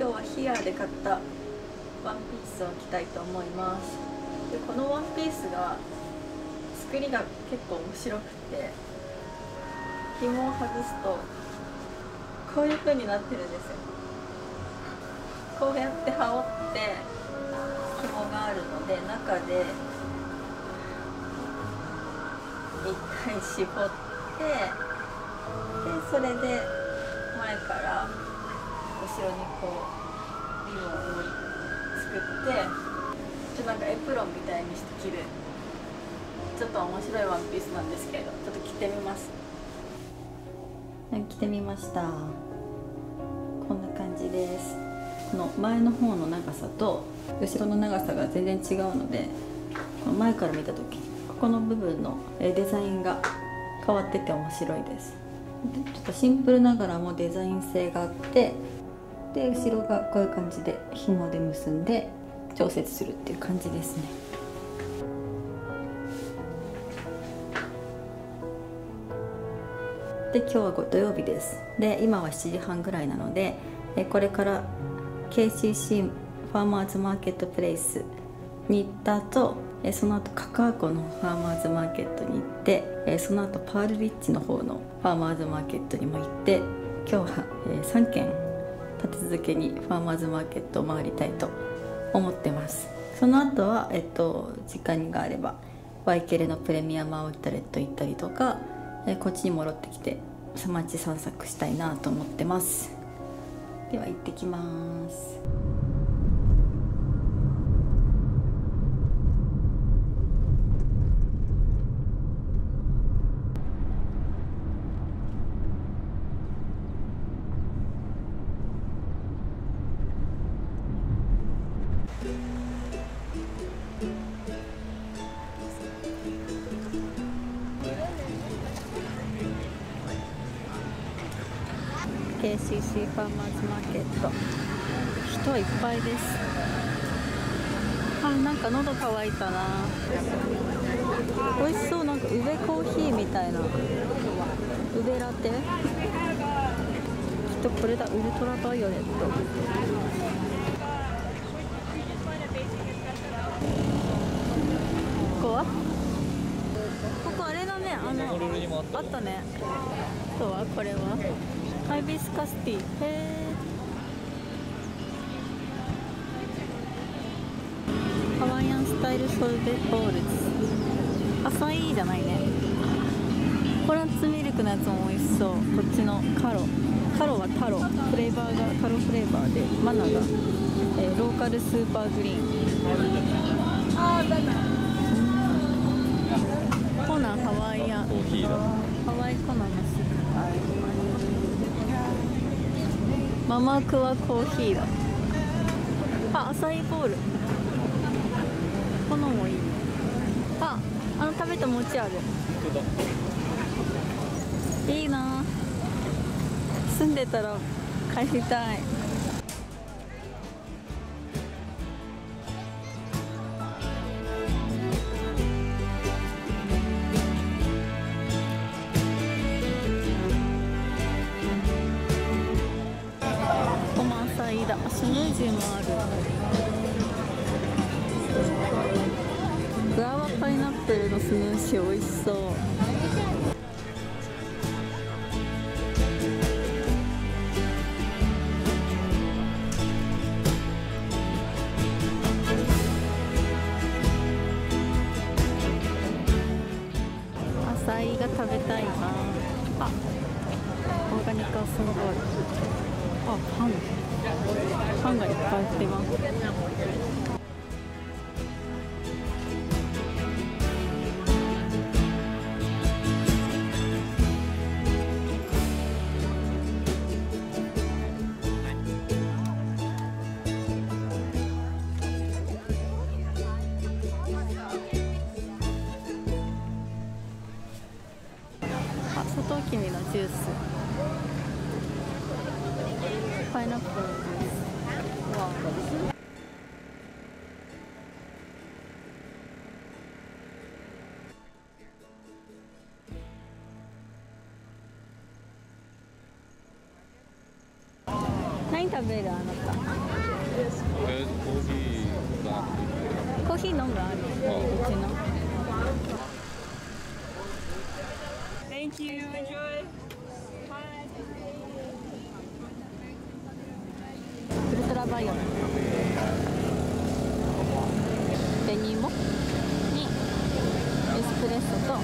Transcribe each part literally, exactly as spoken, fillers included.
今日はヒアで買ったワンピースを着たいと思います。でこのワンピースが作りが結構面白くて、紐を外すとこういう風になってるんですよ。こうやって羽織って紐があるので、中で一回絞って、でそれで前から後ろにこうリボンを作って、ちょっとなんかエプロンみたいにして着る、ちょっと面白いワンピースなんですけど、ちょっと着てみます。着てみました。こんな感じです。この前の方の長さと後ろの長さが全然違うので、この前から見た時ここの部分のデザインが変わってて面白いです。でちょっとシンプルながらもデザイン性があって、で後ろがこういう感じで紐で結んで調節するっていう感じですね。で今日は土曜日です。で今はしちじはんぐらいなので、これから ケーシーシー ファーマーズマーケットプレイスに行った後、その後カカア湖のファーマーズマーケットに行って、その後パールリッチの方のファーマーズマーケットにも行って、今日はさんけん立て続けにファーマーズマーケットを回りたいと思ってます。その後は、えっと、時間があればワイケレのプレミアムアウトレット行ったりとか、こっちに戻ってきて街散策したいなと思ってます。では行ってきます。ケーシーシー ファーマーズマーケット、人いっぱいです。あ、なんか喉乾いたな。美味しそう。なんかウベコーヒーみたいな、ウベラテ、きっとこれだ。ウルトラバイオレット。ここはここあれだね、あのあったね。あとはこれはハイビスカスティー。へえ。ハワイアンスタイルソルベボールズ。アサイーじゃないね。ココナッツミルクのやつも美味しそう。こっちのカロカロはタロ、フレーバーがタロフレーバーで、マナが、えー、ローカルスーパーグリーン。コナンハワイアンコーヒーだ。ハワイコナンのシーママクワコーヒーだ。あ、アサイーボール。このもいい。あ、あの食べた餅ある。いいな。住んでたら帰りたい。スムージーもある。グアワパイナップルのスムージー美味しそう。アサイが食べたいな。あ、オーガニックアスモボール。あ、パンパンがいっぱい売ってます。あ、サトウキビのジュース、パイナップルです。何食べるあなた？ えー、コーヒーかな。 コーヒー飲むある。うちの。Thank you. Enjoy. ウルトラバイオレット。紅芋にエスプレッソと。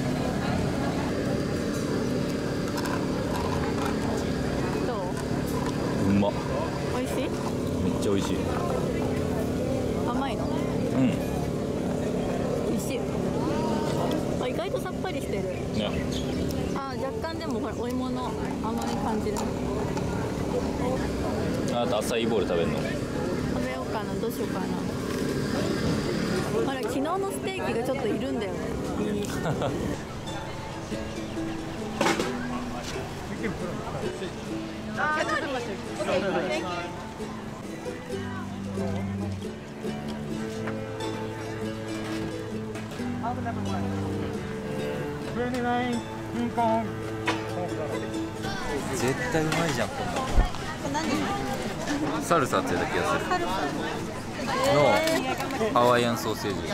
どう？ うまっ。 美味しい？ めっちゃ美味しい。 甘いの？ うん。 美味しい。あ、意外とさっぱりしてる。 ね。 あ、若干でもほらお芋の甘み感じる。 あとアサイーボール食べるの？ 食べようかな。どうしようかな。あれ昨日のステーキがちょっといるんだよね。あ、ちょっと待って。 絶対うまいじゃんこんなの。サルサって言った気がする。 サルサのハワイアンソーセージ。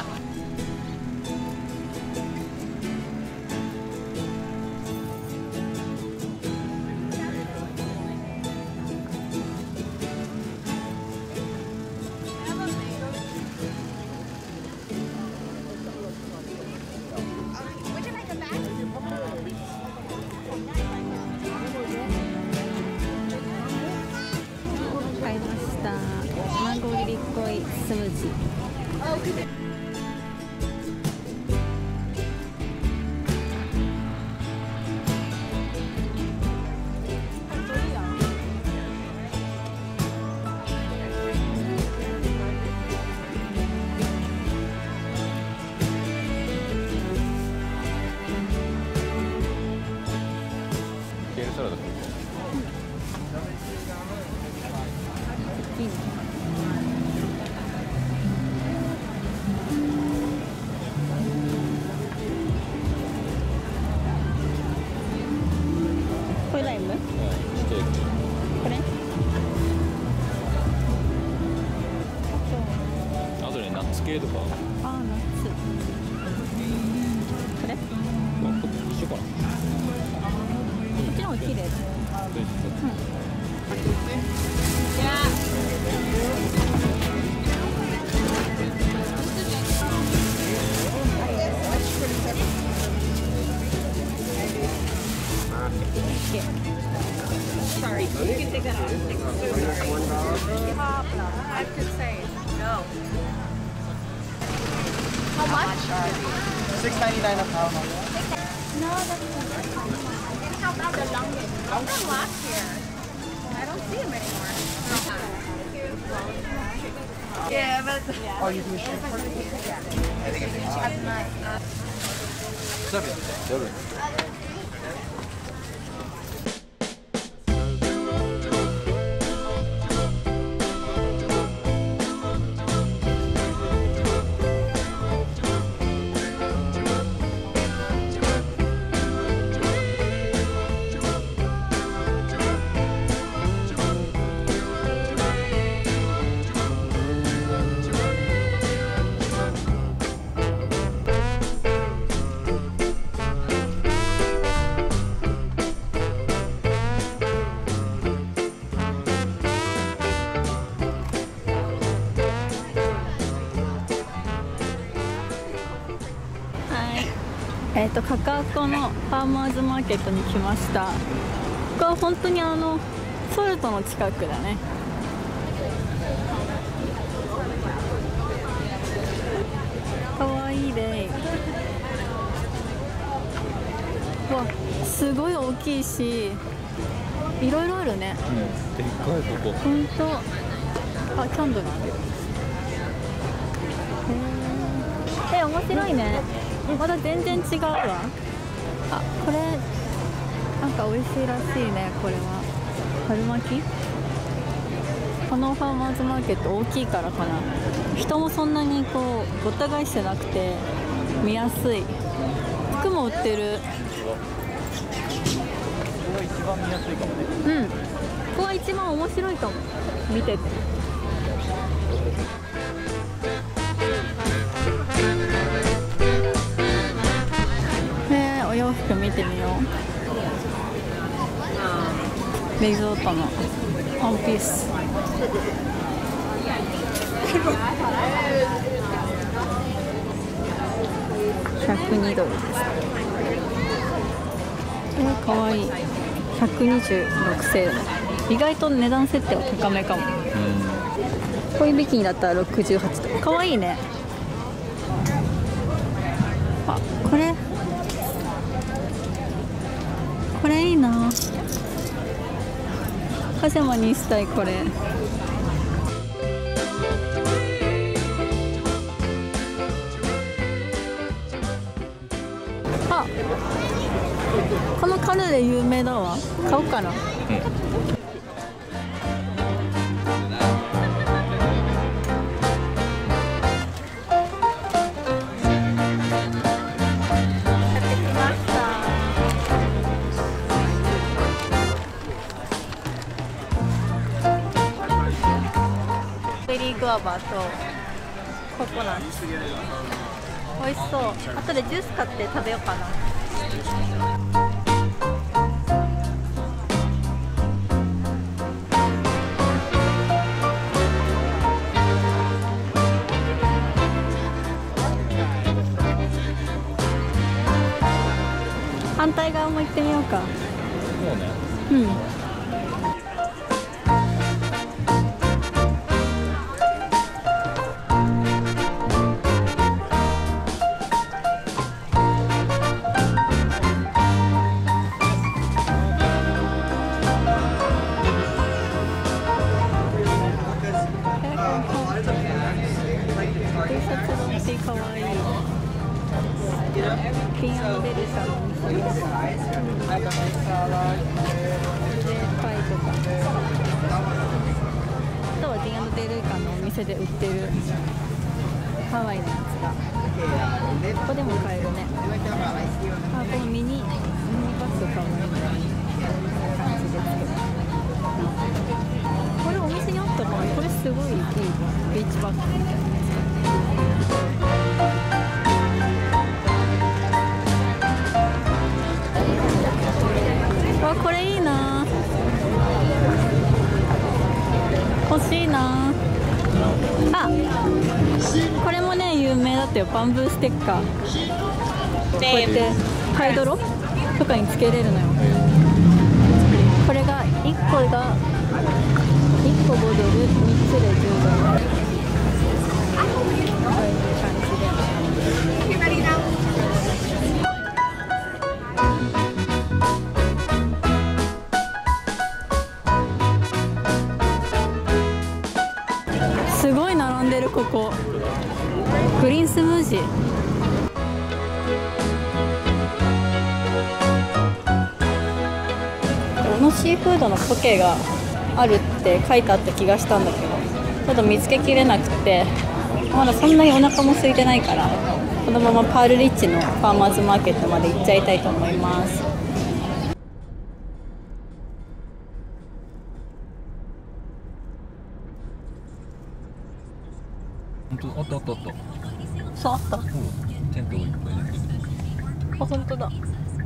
買いました。マンゴーリリコイスムージー。 ケールサラダ。 いいね。これライム？ うん、ステーキ。 これ？ あとねナッツ系とか。 あ、ナッツ。これ？ あ、こっち一緒かな。 こっちの方が綺麗だ。Sorry, you can take that off. I have to say no. How much? six ninety-nine a pound. No, that's not. And how about the longest? Longest last year. I don't see him anymore. Yeah, but Oh, you do shrimp for me? I think it's seven. Seven. えっとカカアコのファーマーズマーケットに来ました。ここは本当にあのソルトの近くだね。かわいいで。うわ、すごい大きいし、いろいろあるね。 うん、でっかいここ。 本当。あ、キャンドルある。へえ。え、面白いね。まだ全然違うわ。あ、これなんか美味しいらしいね。これは春巻き。このファーマーズマーケット大きいからかな。人もそんなにこうごった返してなくて見やすい。服も売ってる。 ここが一番見やすいかもね。 うん、ここは一番面白いかも。見てて。 ね、お洋服見てみよう。リゾートのワンピース。ひゃくにドルです。えー、かわいい。ひゃくにじゅうろくセール。意外と値段設定は高めかも。恋ビキニだったらろくじゅうはちドル。かわいいね。あ、これこれいいな。パジャマにしたいこれ。あ、このカヌレ有名だわ。買おうかな。うん、ベリーグアバーとココナッツ、美味しそう。後でジュース買って食べようかな。反対側も行ってみようか。 そうね。 うん。かわいい。ピンアンデルサのお店です。で、パイとか。あとはディアンドデルカのお店で売ってるハワイのやつがここでも買えるね。あ、このミニミニバッグかわいい感じですけど、これお店にあったかな。これすごいいいビーチバッグみたいなやつ。わ、これいいな。欲しいな。あ、これもね有名だったよ。バンブーステッカー。こうやってハイドロとかにつけれるのよ。これがいっこがいっこごドル、みっつでじゅうドル。こういう感じで。すごい並んでる。ここグリーンスムージー。このシーフードのポケがあるって書いてあった気がしたんだけど、ちょっと見つけきれなくて、まだそんなにお腹も空いてないから、このままパールリッチのファーマーズマーケットまで行っちゃいたいと思います。 本当、あったあったあった。 そう、あった。 テントがいっぱい出てる。 あ、本当だ。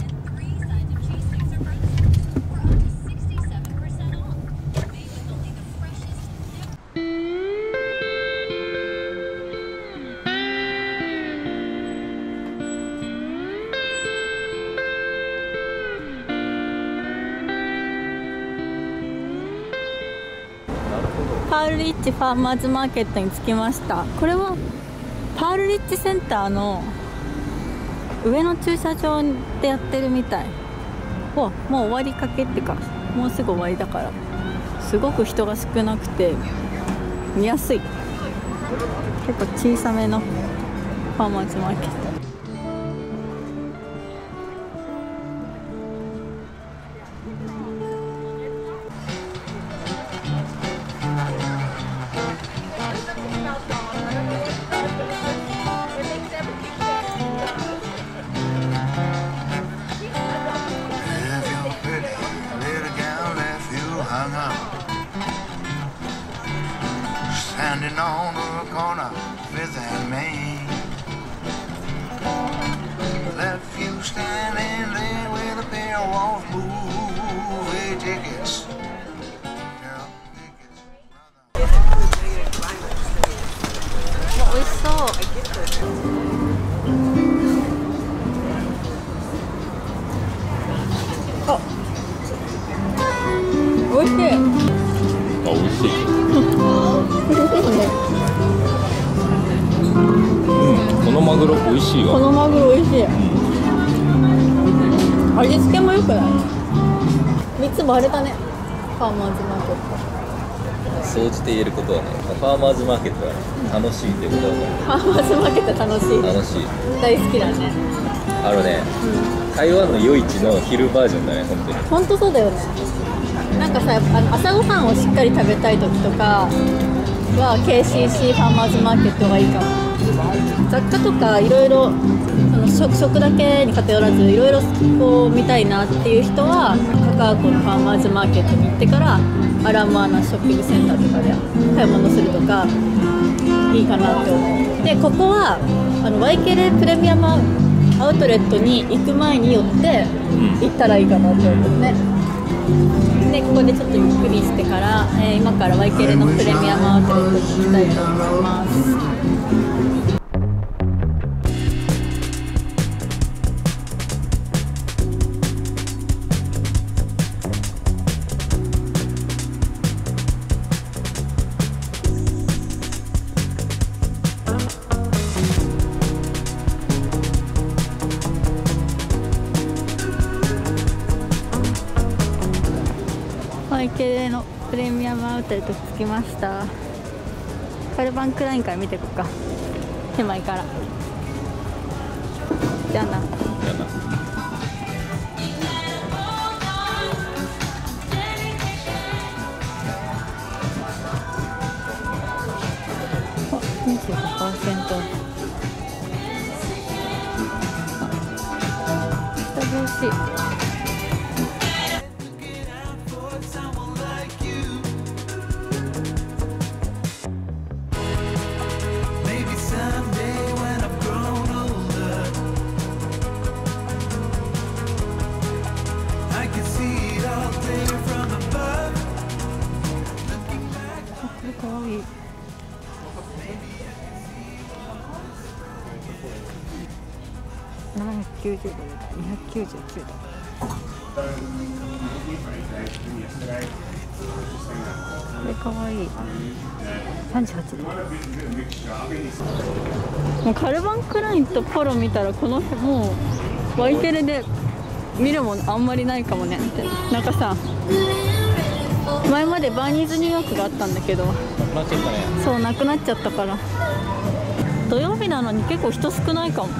パールリッチファーマーズマーケットに着きました。これはパールリッチセンターの上の駐車場でやってるみたい。お、もう終わりかけってか、もうすぐ終わりだから、すごく人が少なくて見やすい。結構小さめのファーマーズマーケット。 Standing on しいわ。 このマグロ美味しい。味付けも良くない？いつもあれだね。ファーマーズマーケット。 総じて言えることはね、ファーマーズマーケットは楽しいってことだね。 ファーマーズマーケット楽しい。 楽しい。 大好きだね。 あのね、 うん。 台湾の夜市の昼バージョンだね、本当に。 本当そうだよね。なんかさ、あの朝ごはんをしっかり食べたい時とかは ケーシーシー ファーマーズマーケットがいいかも。雑貨とかいろいろその 食, 食だけに偏らずいろいろこう見たいなっていう人はカカアコのファーマーズマーケットに行ってからアラモアナショッピングセンターとかで買い物するとかいいかなって思う。でここはあのワイケレプレミアムアウトレットに行く前に寄って行ったらいいかなって思うね。でここでちょっとゆっくりしてから、えー、今からワイケレのプレミアムアウトレットに行きたいと思います。ワイケレのプレミアムアウトレット着きました。カルバンクラインから見ていこうか。手前から。じゃあな。 じゃあな。 お、にじゅうごパーセント。下拍子。かわいい。ななひゃくきゅうじゅうドルだ。にひゃくきゅうじゅうきゅうドル。これかわいい。さんじゅうはちドル。もうカルバンクラインとポロ見たらこのもうワイケレで見るものあんまりないかもねって。なんかさ、前までバーニーズニューヨークがあったんだけど、 なくなっちゃったね。 そうなくなっちゃったから。土曜日なのに結構人少ないかも。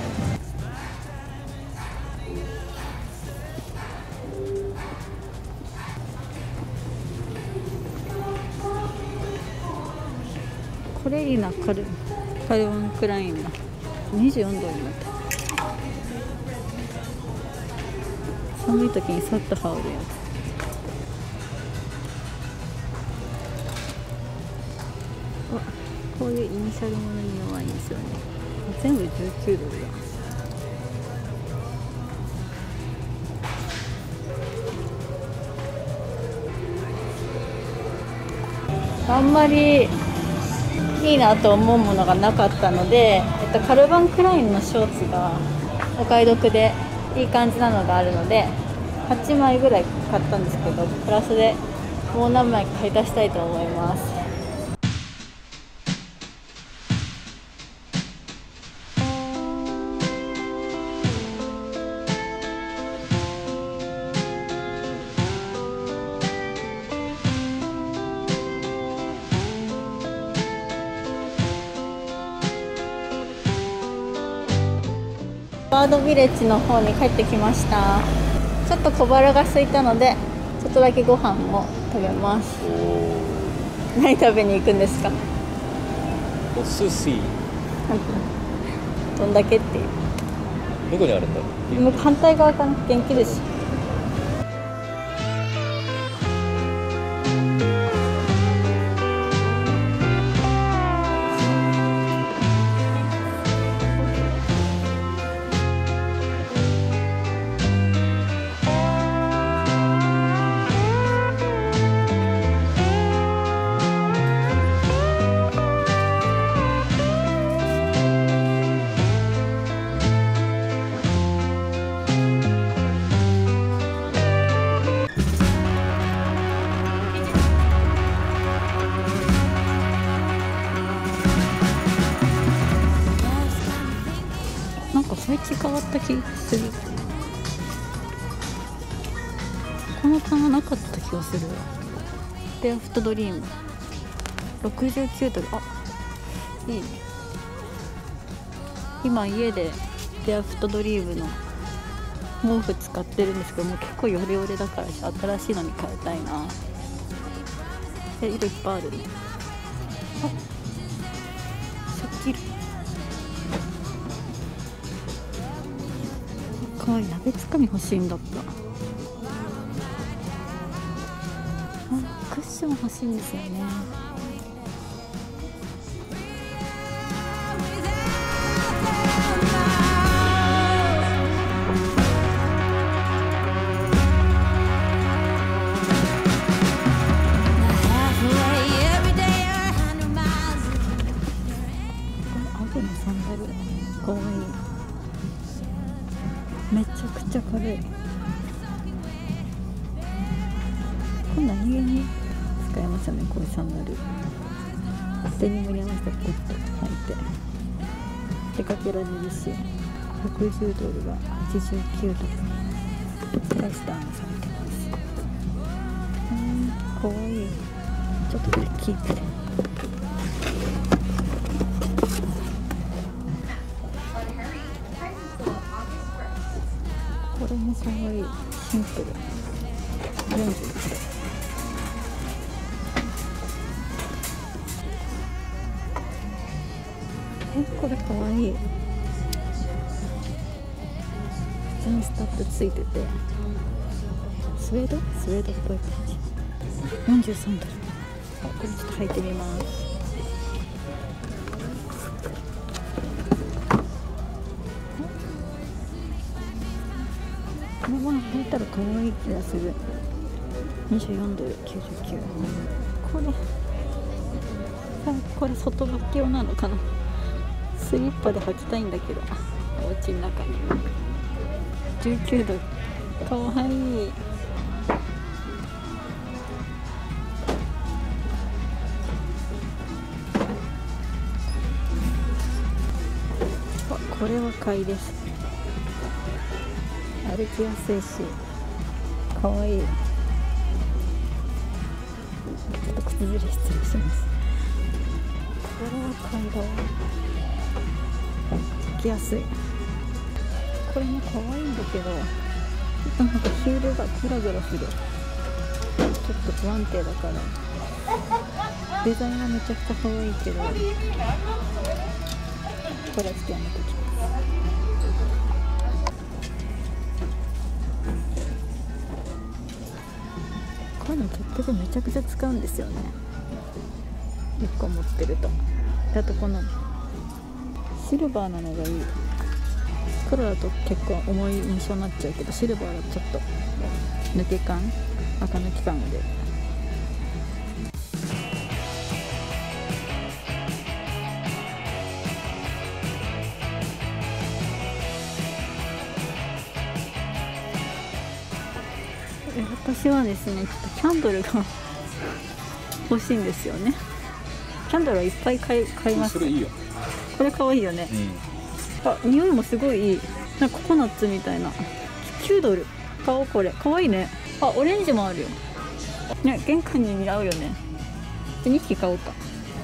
これいいな。カルカルバンクラインのにじゅうよんドルになった。寒い時にさっと羽織るやつ。こういうイニシャルものに弱いんですよね。全部じゅうきゅうドルだ。あんまりいいなと思うものがなかったので、えっと、カルバンクラインのショーツがお買い得でいい感じなのがあるのではちまいぐらい買ったんですけど、プラスでもう何枚か買い足したいと思います。バードビレッジの方に帰ってきました。ちょっと小腹が空いたのでちょっとだけご飯も食べます。何食べに行くんですか？ お寿司。 どんだけっていう。 どこにあるんだろう。 もう反対側かな。元気です。 か配置変わった気がする。この棚なかった気がする。ベアフットドリームろくじゅうきゅうドル。あ、いいね。今家でベアフットドリームの毛布使ってるんですけども、結構ヨレヨレだから新しいのに変えたいな。え、色いっぱいあるね。あ、さっきるかわいい。鍋つかみ欲しいんだった。あ、クッション欲しいんですよね。サンダルかわいい。めちゃくちゃ軽い。こんな何気に使えますよね、こういうサンダル。デニムに合わせてポッと履いて出かけられるし、ろくじゅうドルがはちじゅうきゅうドルプライスダウンされてます。うん、かわいい。ちょっとこれキープで。これもかわいい。シンプル。よんじゅういちドル。え、これかわいい。普通にスタッフついてて、スウェードスウェードっぽい感じ。よんじゅうさんドル。あ、これちょっと履いてみます。このまま履いたら可愛い気がする。にじゅうよんドルきゅうじゅうきゅう。これ、これ外履き用なのかな。スリッパで履きたいんだけど、お家の中にじゅうきゅうドル。かわいい。あ、これは買いです。歩きやすいしかわいい。ちょっと靴ずれ失礼します。これは買いだわ。履きやすい。これも可愛いんだけど、なんかヒールがグラグラする。ちょっと不安定だから。デザインはめちゃくちゃ可愛いけど、これはちょっとやめときます。こういうの結局めちゃくちゃ使うんですよね、いっこ持ってると。あとこのシルバーなのがいい。黒だと結構重い印象になっちゃうけど、シルバーだとちょっと抜け感、垢抜き感が出る。私はですね、ちょっとキャンドルが欲しいんですよね。キャンドルはいっぱい買い、買います。 それいいよ。 これ可愛いよね、うん、あ、匂いもすごいいい。なんかココナッツみたいな。きゅうドル。買おう。これ可愛いね。あ、オレンジもあるよね。玄関に似合うよね。にひき買おうか。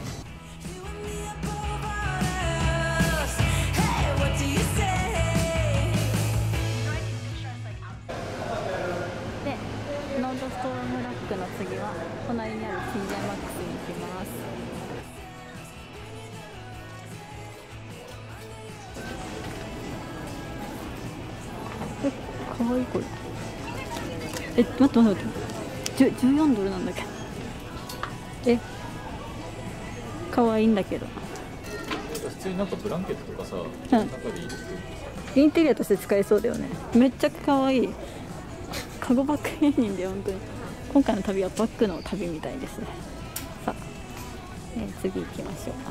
で、ノードストームラックの次は隣にある ティージェー マックスに行きます。え、かわいい。これ、え、待って待って待って、じゅうよんドルなんだけど。え、かわいいんだけど。 普通になんかブランケットとかさ、 うん、 中でいいですよ。 インテリアとして使えそうだよね。めっちゃかわいい。カゴバッグ芸人で、本当に今回の旅はバッグの旅みたいですね。さあ、えー、次行きましょ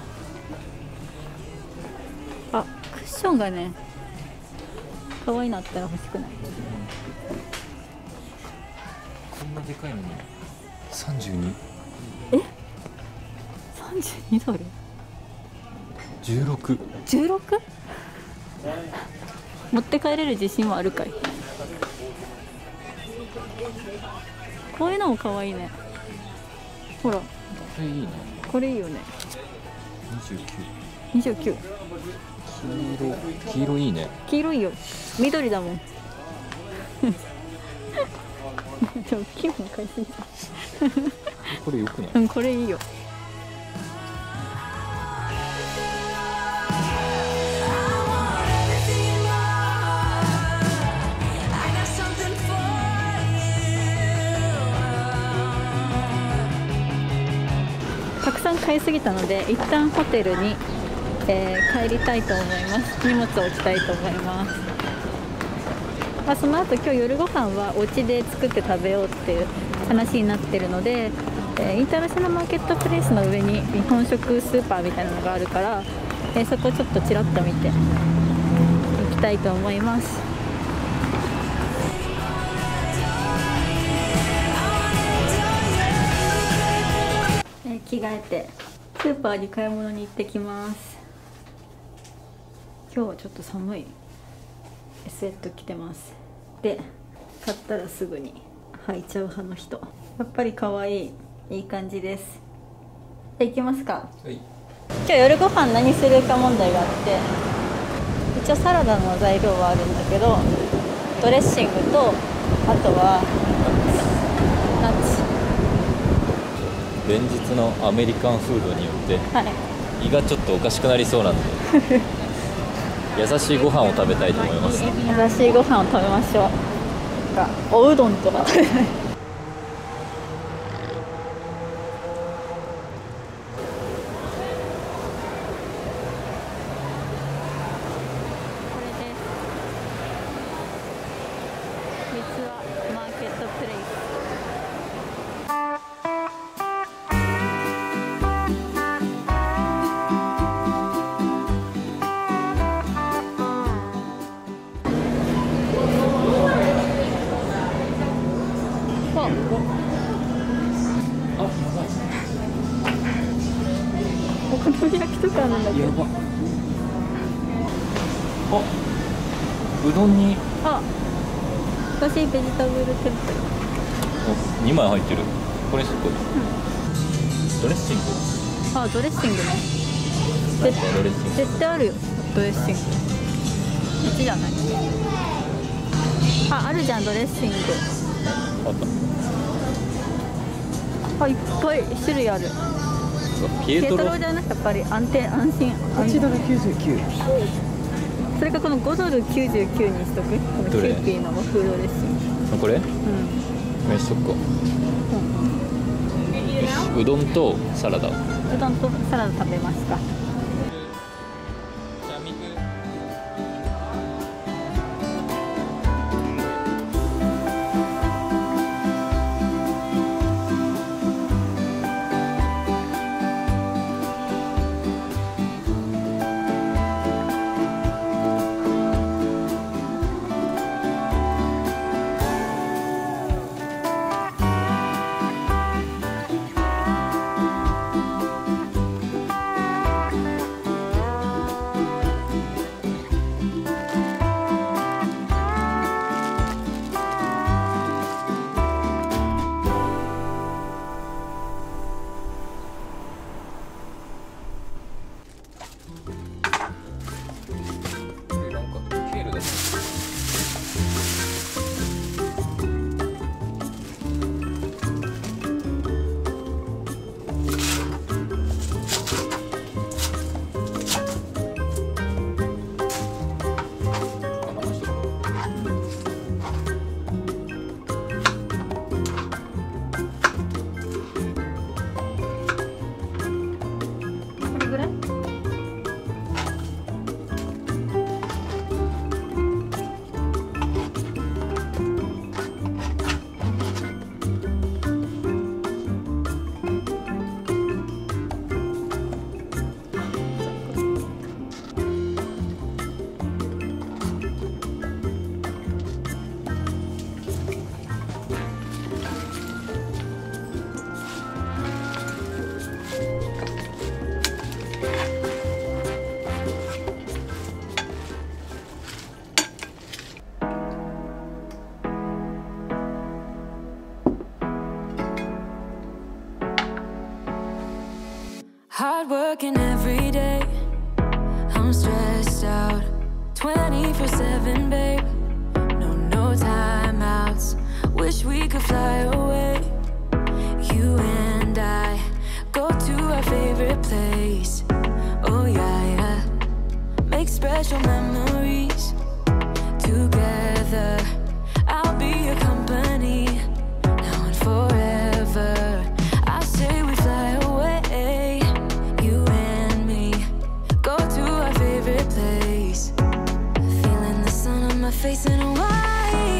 う。あ、クッションがね、可愛いのあったら欲しくない？ こんなでかいのにさんじゅうに。 え、さんじゅうにドル？ じゅうろく。 じゅうろく？ 持って帰れる自信はあるかい。こういうのも可愛いね。ほら、 これいいね。 これいいよね。 にじゅうきゅう。 にじゅうきゅう。 黄色、黄色いいね。 黄色いよ。緑だもん。でも気分買いすぎた。 これよくない？ うん、これいいよ。たくさん買いすぎたので一旦ホテルに、えー、帰りたいと思います。荷物を置きたいと思います。まあ、その後今日夜ご飯はお家で作って食べようっていう話になってるので、えー、インターナショナルマーケットプレイスの上に日本食スーパーみたいなのがあるから、えー、そこちょっとちらっと見て行きたいと思います。着替えてスーパーに買い物に行ってきます。今日はちょっと寒い。スウェット着てます。で、買ったらすぐに履いちゃう派の人。やっぱり可愛い、いい感じです。じゃあ行きますか。 はい。 今日夜ご飯何するか問題があって、一応サラダの材料はあるんだけど、ドレッシングとあとはナッツ。 連日のアメリカンフードによって、 はい、 胃がちょっとおかしくなりそうなので優しいご飯を食べたいと思います。 優しいご飯を食べましょう。なんかおうどんとか食べたい。お好み焼きとかなんだけど。 やば。あ、うどんに。 あ、私ベジタブルテンプル。 にまい入ってる。これすっごい、うん、ドレッシング。 あ、ドレッシングね。 ドレッシング絶対あるよ、ドレッシング。こっちじゃない？あ、あるじゃん、ドレッシング。 あった。 あ、いっぱい種類ある。 ピエトロじゃない、やっぱり安定安心。 はちドルきゅうじゅうきゅう。 それかこのごドルきゅうじゅうきゅうにしとく。このキューピーの和風ドレッシング。 これ？うん。 これしとくか。うん、うどんとサラダ。うどんとサラダ食べますか。 working every day. I'm stressed out twenty-four seven, babe. No, no timeouts. Wish we could fly away. You and I go to our favorite place. Oh yeah, yeah. Make special memories together. I'll be your company now and forever. I say we fly away. You and me go to our favorite place. Feeling the sun on my face in Hawaii.